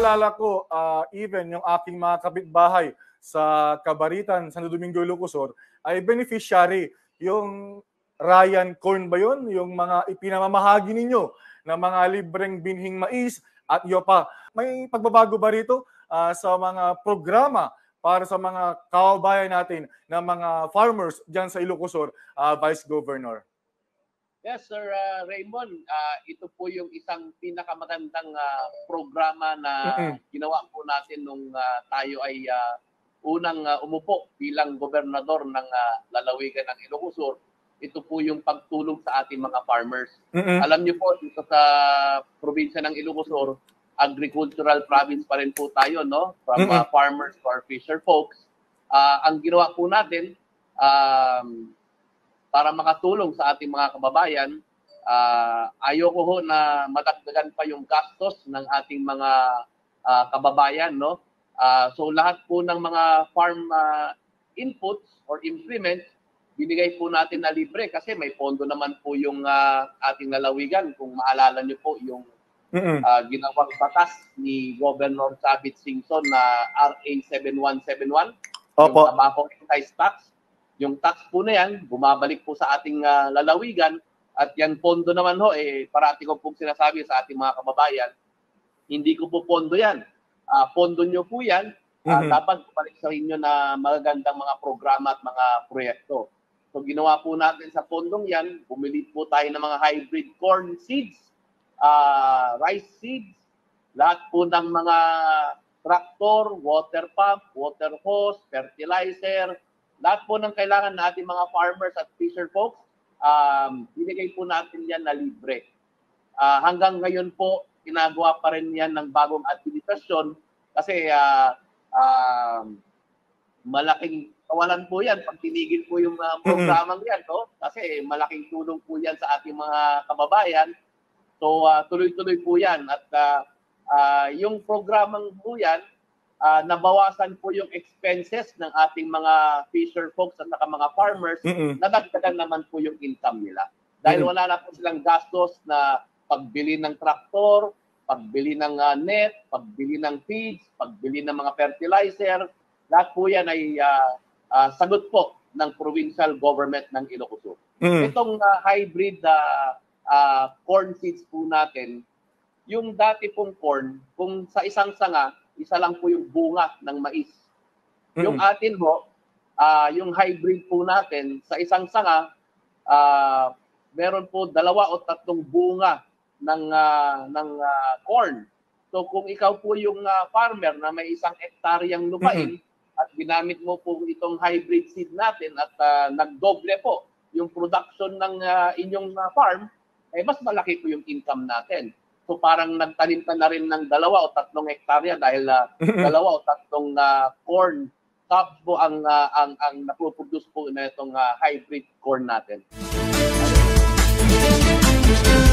naalala ko, even yung aking mga kapitbahay sa Cabaritan, Santo Domingo, Ilocos ay beneficiary. Yung Ryan Corn ba yun? Yung mga ipinamamahagi ninyo na mga libreng binhing mais at iyo pa. May pagbabago ba rito sa mga programa para sa mga kababayan natin na mga farmers dyan sa Ilocos Vice Governor? Yes, Sir Raymond. Ito po yung isang pinakamagandang programa na ginawa po natin nung tayo ay unang umupo bilang gobernador ng lalawigan ng Ilocos Sur. Ito po yung pagtulong sa ating mga farmers. Alam niyo po, dito sa probinsya ng Ilocos Sur, agricultural province pa rin po tayo, no? From farmers to our fisher folks. Ang ginawa po natin, para makatulong sa ating mga kababayan, ayoko ho na madagdagan pa yung gastos ng ating mga kababayan, no? So lahat po ng mga farm inputs or implements, binigay po natin na libre kasi may pondo naman po yung ating lalawigan. Kung maalala niyo po yung ginawang batas ni Governor Chavit Singson na RA 7171, yung tobacco excise tax. Yung tax po na yan, bumabalik po sa ating lalawigan at yan pondo naman ho, parati ko pong sinasabi sa ating mga kababayan, hindi ko po pondo yan. Pondo nyo po yan, dapat bumalik sa inyo na magagandang mga programa at mga proyekto. So ginawa po natin sa pondong yan, bumili po tayo ng mga hybrid corn seeds, rice seeds, lahat po ng mga tractor, water pump, water hose, fertilizer, lahat po ng kailangan na ating mga farmers at fisher folks, binigay po natin yan na libre. Hanggang ngayon po, ginagawa pa rin yan ng bagong administrasyon kasi malaking kawalan po yan pag tinigil po yung programang yan, no? Kasi malaking tulong po yan sa ating mga kababayan. So tuloy-tuloy po yan at yung programang po yan, nabawasan po yung expenses ng ating mga fisher folks at saka mga farmers, nadagdagan naman po yung income nila. Dahil wala na po silang gastos na pagbili ng traktor, pagbili ng net, pagbili ng feeds, pagbili ng mga fertilizer, lahat po yan ay sagot po ng provincial government ng Ilocos Sur. Itong hybrid corn seeds po natin, yung dati pong corn, kung sa isang sanga, isa lang po yung bunga ng mais. Yung atin ho, yung hybrid po natin, sa isang sanga, meron po 2 o 3 bunga ng corn. So kung ikaw po yung farmer na may 1 hektaryang lupain at ginamit mo po itong hybrid seed natin at nagdoble po yung production ng inyong farm, mas malaki po yung income natin. So parang nagtanim ka na rin ng 2 o 3 hektarya dahil 2 o 3 corn crops po ang napoproduce po na itong hybrid corn natin.